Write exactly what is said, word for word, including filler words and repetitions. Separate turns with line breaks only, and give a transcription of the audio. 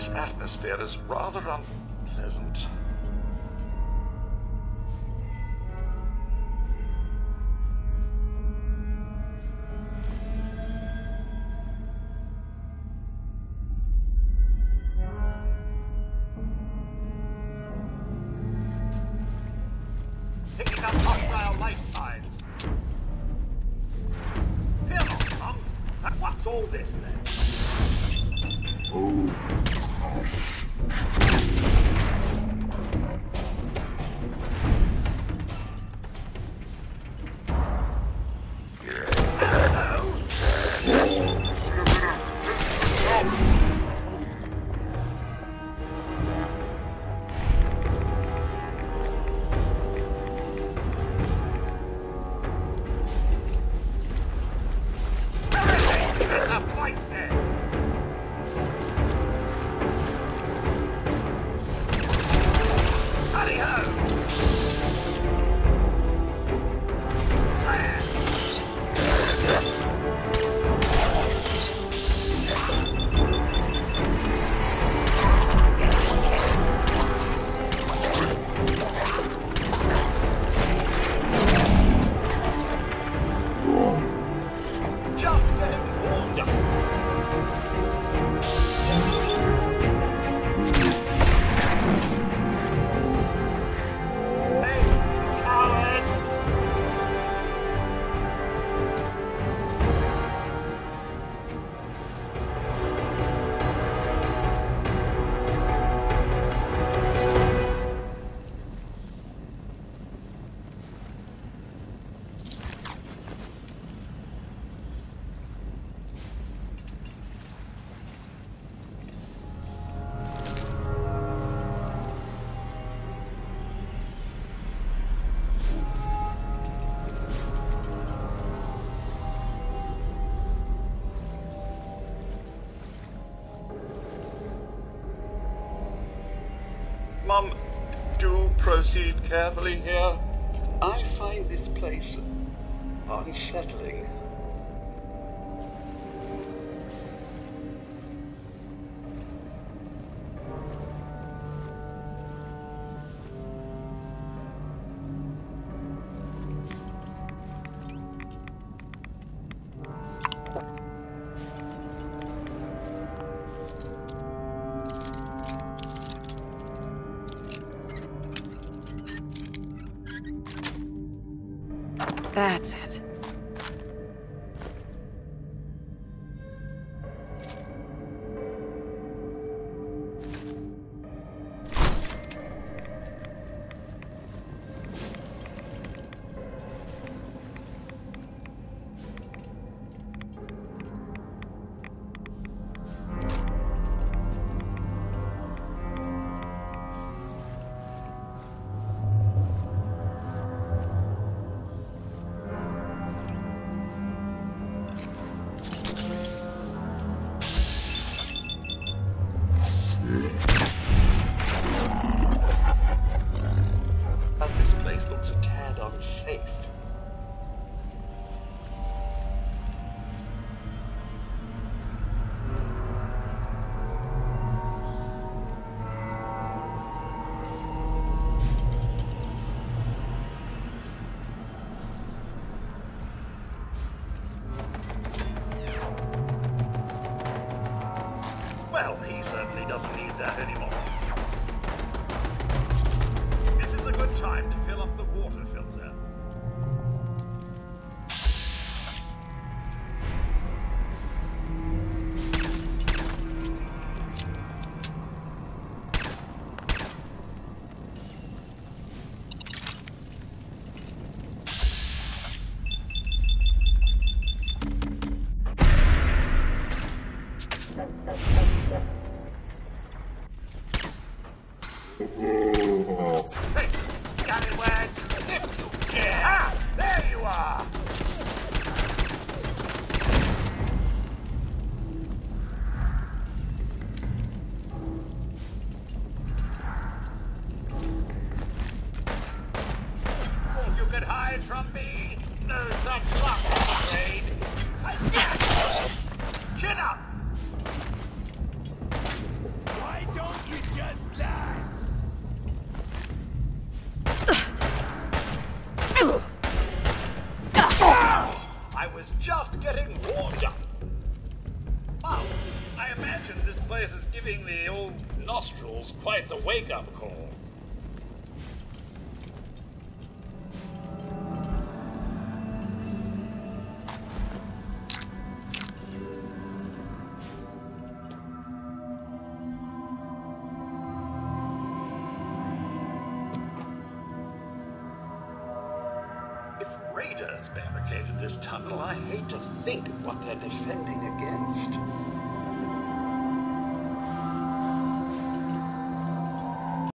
This atmosphere is rather unpleasant.
Picking up hostile life signs. Come on, Tom. What's all this then?
Oh.
Mum, do proceed carefully here. I find this place unsettling.
That's it.
This place looks a tad unsafe.
Well, he certainly doesn't need that anymore. This is a good time to fill up the water filter. Face a scallywag, if you care! Ah, there you are! Thought you could hide from me? No such luck, I'm afraid. Chin up! Why? I imagine this place is giving the old nostrils quite the wake-up call.
If raiders barricaded this tunnel, I hate to think of what they're defending against.